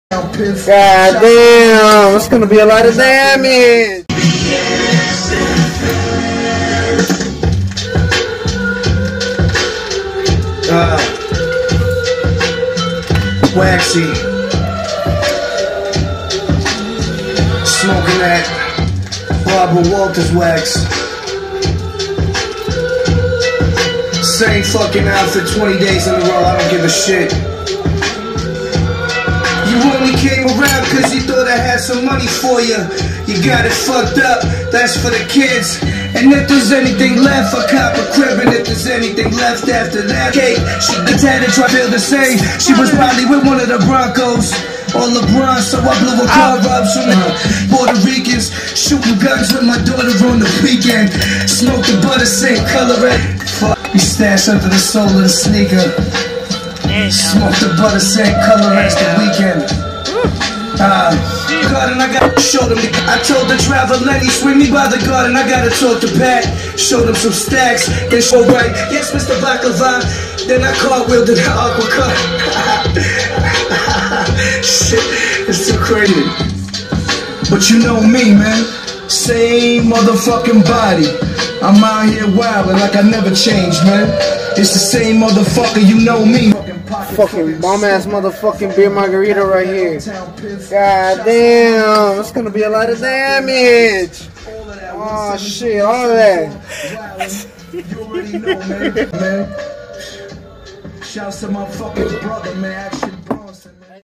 God damn, it's gonna be a lot of damage. Waxy. Smoking that Barbara Walters wax. Same fucking outfit 20 days in a row, I don't give a shit. You only came around cause you thought I had some money for you. You got it fucked up, that's for the kids. And if there's anything left, I cop a crib. And if there's anything left after that, Kate, she had to try to feel the same. She was probably with one of the Broncos or LeBron, so I blew a car up from the Puerto Ricans, shooting guns with my daughter on the weekend. Smoke the butter, same color red. Fuck, you stash under the sole of the sneaker. Smoke the butter, same color as the weekend. Garden, I gotta show them. I told the driver Lenny, swing me by the garden. I gotta talk to Pat, show them some stacks. Then show right, yes, Mr. Baklava. Then I cartwheeled in the aqua car. Shit, it's too crazy. But you know me, man. Same motherfucking body. I'm out here wildin' like I never changed, man. It's the same motherfucker, you know me. Fucking bomb ass motherfucking beer margarita right here. God damn, it's gonna be a lot of damage. Oh shit, all of that. You already know, man. Shouts to my fucking brother, man. Action, bro.